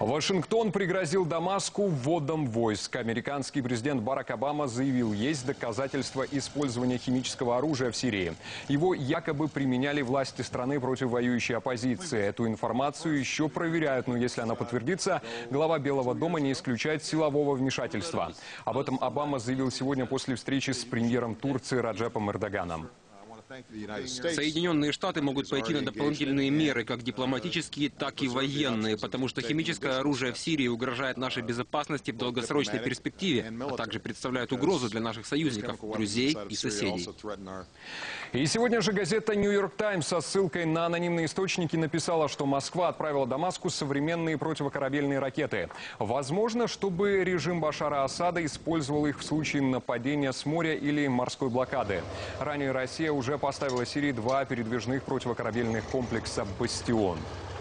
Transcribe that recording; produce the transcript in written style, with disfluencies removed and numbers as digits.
Вашингтон пригрозил Дамаску вводом войск. Американский президент Барак Обама заявил, есть доказательства использования химического оружия в Сирии. Его якобы применяли власти страны против воюющей оппозиции. Эту информацию еще проверяют, но если она подтвердится, глава Белого дома не исключает силового вмешательства. Об этом Обама заявил сегодня после встречи с премьером Турции Раджепом Эрдоганом. Соединенные Штаты могут пойти на дополнительные меры, как дипломатические, так и военные, потому что химическое оружие в Сирии угрожает нашей безопасности в долгосрочной перспективе, а также представляет угрозу для наших союзников, друзей и соседей. И сегодня же газета «Нью-Йорк Таймс» со ссылкой на анонимные источники написала, что Москва отправила Дамаску современные противокорабельные ракеты. Возможно, чтобы режим Башара Асада использовал их в случае нападения с моря или морской блокады. Ранее Россия уже поставила Сирии 2 передвижных противокорабельных комплекса «Бастион».